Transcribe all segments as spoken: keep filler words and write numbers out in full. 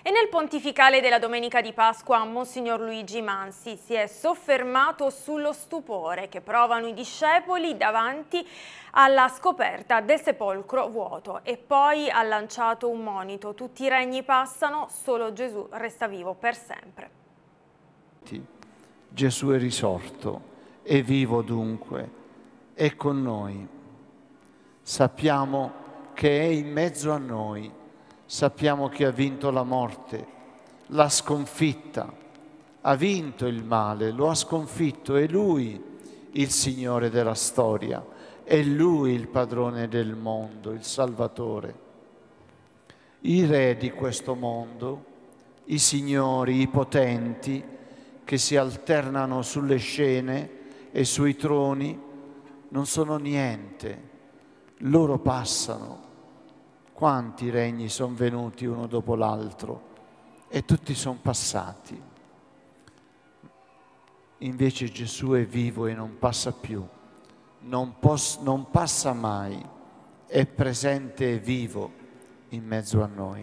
E nel pontificale della Domenica di Pasqua, Monsignor Luigi Mansi si è soffermato sullo stupore che provano i discepoli davanti alla scoperta del sepolcro vuoto e poi ha lanciato un monito: tutti i regni passano, solo Gesù resta vivo per sempre. Gesù è risorto, è vivo dunque, è con noi. Sappiamo che è in mezzo a noi. Sappiamo che ha vinto la morte, l'ha sconfitta, ha vinto il male, lo ha sconfitto, è Lui il Signore della storia, è Lui il padrone del mondo, il Salvatore. I re di questo mondo, i signori, i potenti che si alternano sulle scene e sui troni, non sono niente, loro passano. Quanti regni sono venuti uno dopo l'altro e tutti sono passati. Invece Gesù è vivo e non passa più, non, pos- non passa mai, è presente e vivo in mezzo a noi.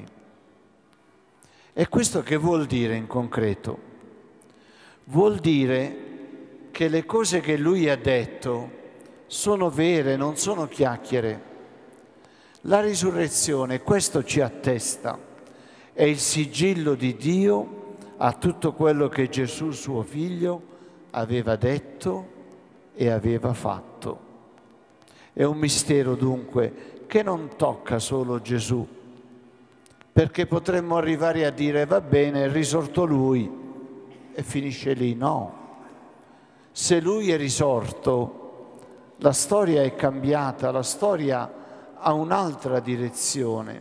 E questo che vuol dire in concreto? Vuol dire che le cose che Lui ha detto sono vere, non sono chiacchiere. La risurrezione, questo ci attesta, è il sigillo di Dio a tutto quello che Gesù, suo Figlio, aveva detto e aveva fatto. È un mistero dunque che non tocca solo Gesù, perché potremmo arrivare a dire va bene, è risorto Lui e finisce lì. No, se Lui è risorto, la storia è cambiata, la storia ha un'altra direzione,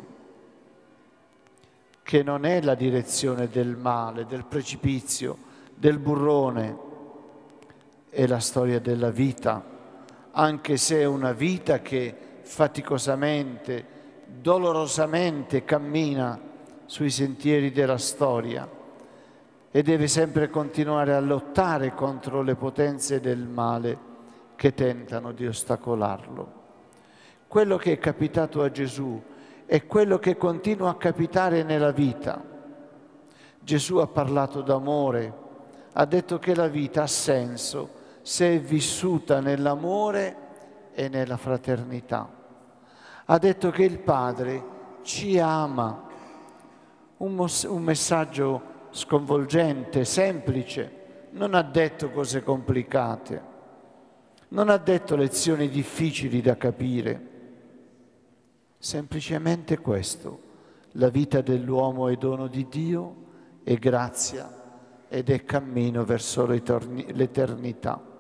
che non è la direzione del male, del precipizio, del burrone, è la storia della vita, anche se è una vita che faticosamente, dolorosamente cammina sui sentieri della storia e deve sempre continuare a lottare contro le potenze del male che tentano di ostacolarlo. Quello che è capitato a Gesù è quello che continua a capitare nella vita. Gesù ha parlato d'amore, ha detto che la vita ha senso se è vissuta nell'amore e nella fraternità. Ha detto che il Padre ci ama, un, mos- un messaggio sconvolgente, semplice, non ha detto cose complicate, non ha detto lezioni difficili da capire. Semplicemente questo: la vita dell'uomo è dono di Dio, è grazia ed è cammino verso l'eternità.